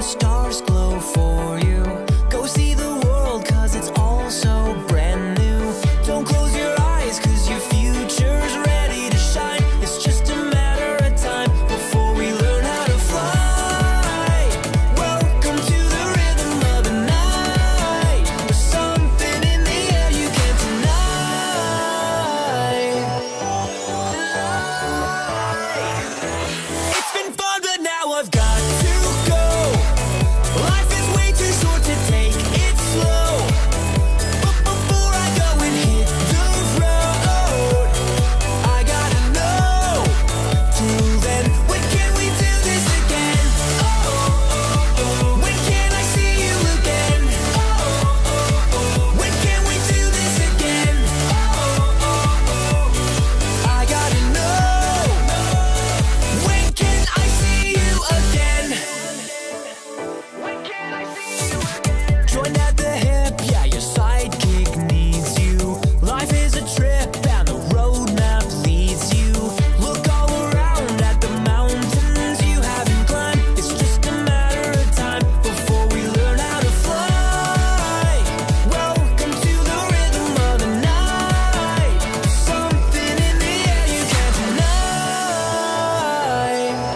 stars glow for you. Go see the world, cause it's all so brand new. Don't close your eyes, cause your future's ready to shine. It's just a matter of time before we learn how to fly. Welcome to the rhythm of the night. There's something in the air you can't deny. It's been fun, but now I've got to go. Life is way too short to take it slow. But before I go and hit the road, I gotta know. Till then, when can we do this again? When can I see you again? When can we do this again? I gotta know. When can I see you again? When can I see you again? Join at the hip, yeah, your sidekick needs you. Life is a trip and the roadmap leads you. Look all around at the mountains you haven't climbed. It's just a matter of time before we learn how to fly. Welcome to the rhythm of the night. Something in the air you can't deny.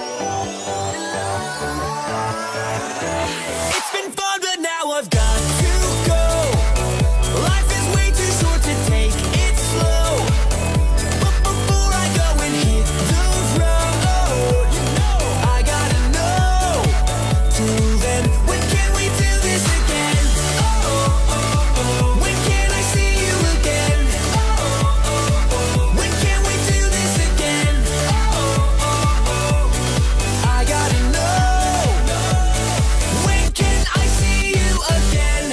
It's been fun, but now I've got to go. Life is way too short to take it slow. But before I go and hit the road, I gotta know. Till then, when can we do this again? When can I see you again? When can we do this again? I gotta know. When can I see you again?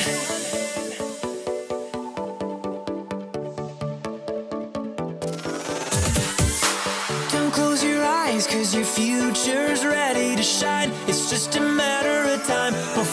Don't close your eyes, cause your future's ready to shine. It's just a matter of time before